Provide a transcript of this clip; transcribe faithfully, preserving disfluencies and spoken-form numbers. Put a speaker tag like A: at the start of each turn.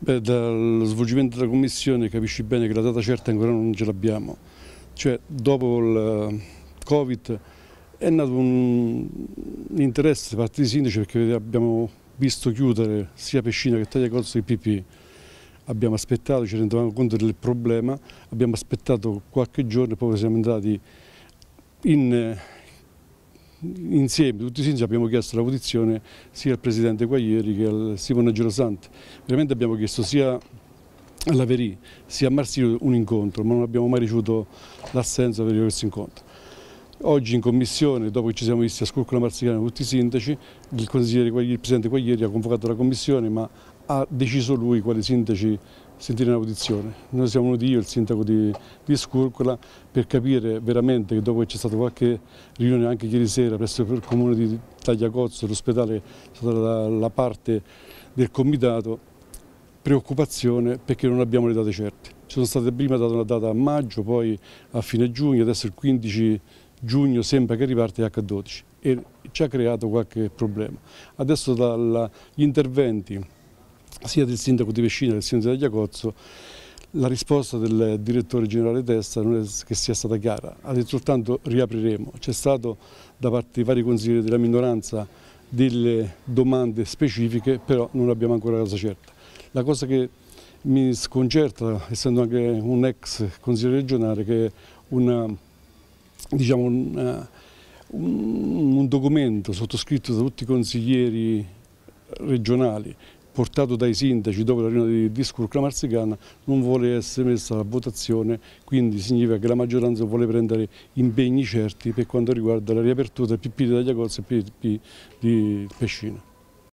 A: Beh, dallo svolgimento della commissione capisci bene che la data certa ancora non ce l'abbiamo, cioè dopo il Covid è nato un interesse da parte dei sindaci perché abbiamo visto chiudere sia Pescina che Tagliacozzo che P P. Abbiamo aspettato, ci rendevamo conto del problema, abbiamo aspettato qualche giorno e poi siamo andati in, insieme, tutti i sindaci abbiamo chiesto la posizione sia al Presidente Quaglieri che al Simone Gerosanti. Veramente abbiamo chiesto sia alla Verì sia a Marsilio un incontro, ma non abbiamo mai ricevuto l'assenza per questo incontro. Oggi in commissione, dopo che ci siamo visti a Sculcola Marzicana tutti i sindaci, il, Quaglieri, il Presidente Quaglieri ha convocato la commissione, ma ha deciso lui quali sindaci sentire una posizione. Noi siamo venuti io e il sindaco di, di Sculcola per capire veramente che dopo che c'è stata qualche riunione anche ieri sera presso il comune di Tagliacozzo, l'ospedale è stata la, la parte del comitato, preoccupazione perché non abbiamo le date certe. Ci sono state prima date una data a maggio, poi a fine giugno, adesso il quindici giugno sembra che riparte acca dodici e ci ha creato qualche problema. Adesso dagli interventi sia del sindaco di Pescina che del sindaco di Tagliacozzo la risposta del direttore generale Testa non è che sia stata chiara, ha detto soltanto riapriremo. C'è stato da parte dei vari consiglieri della minoranza delle domande specifiche, però non abbiamo ancora la cosa certa. La cosa che mi sconcerta, essendo anche un ex consigliere regionale, che è una, diciamo, un, un documento sottoscritto da tutti i consiglieri regionali, portato dai sindaci dopo la riunione di Sculcola Marzicana, non vuole essere messa a votazione, quindi significa che la maggioranza vuole prendere impegni certi per quanto riguarda la riapertura del P P di Tagliacozzo e P P di Pescina.